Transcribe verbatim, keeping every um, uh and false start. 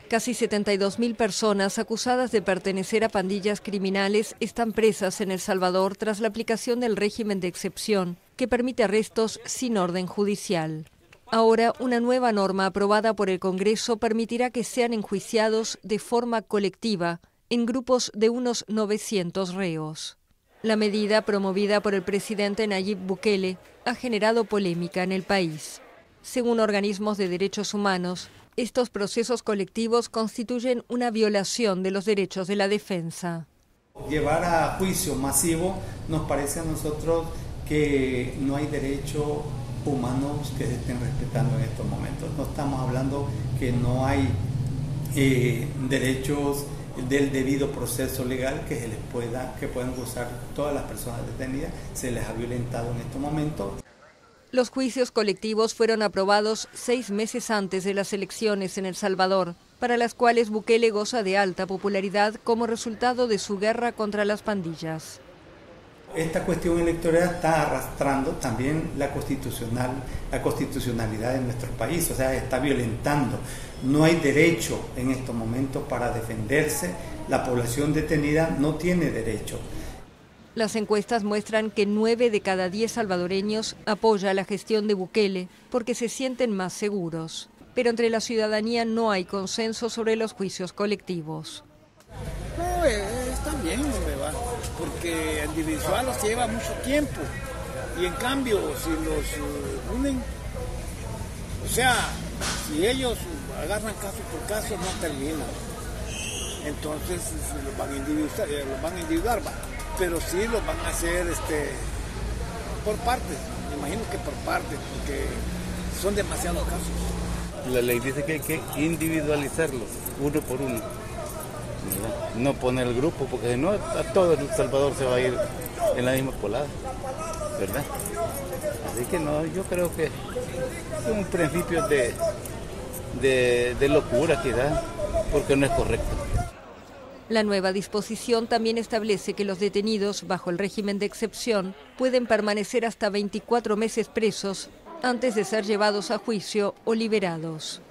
Casi setenta y dos mil personas acusadas de pertenecer a pandillas criminales están presas en El Salvador tras la aplicación del régimen de excepción, que permite arrestos sin orden judicial. Ahora, una nueva norma aprobada por el Congreso permitirá que sean enjuiciados de forma colectiva, en grupos de unos novecientos reos. La medida, promovida por el presidente Nayib Bukele, ha generado polémica en el país. Según organismos de derechos humanos, estos procesos colectivos constituyen una violación de los derechos de la defensa. Llevar a juicio masivo nos parece a nosotros que no hay derechos humanos que se estén respetando en estos momentos. No estamos hablando que no hay eh, derechos del debido proceso legal que se les pueda, que puedan gozar todas las personas detenidas. Se les ha violentado en estos momentos. Los juicios colectivos fueron aprobados seis meses antes de las elecciones en El Salvador, para las cuales Bukele goza de alta popularidad como resultado de su guerra contra las pandillas. Esta cuestión electoral está arrastrando también la constitucional, la constitucionalidad de nuestro país, o sea, está violentando. No hay derecho en estos momentos para defenderse, la población detenida no tiene derecho. Las encuestas muestran que nueve de cada diez salvadoreños apoya la gestión de Bukele porque se sienten más seguros. Pero entre la ciudadanía no hay consenso sobre los juicios colectivos. No, está bien, hombre, va, porque individual los lleva mucho tiempo. Y en cambio, si los uh, unen, o sea, si ellos agarran caso por caso, no terminan. Entonces, los van a individuar, los van a individuar, va. Pero sí los van a hacer este, por partes, me imagino que por partes, porque son demasiados casos. La ley dice que hay que individualizarlos, uno por uno, no poner el grupo, porque si no, a todo El Salvador se va a ir en la misma colada, ¿verdad? Así que no, yo creo que es un principio de, de, de locura quizás, porque no es correcto. La nueva disposición también establece que los detenidos bajo el régimen de excepción pueden permanecer hasta veinticuatro meses presos antes de ser llevados a juicio o liberados.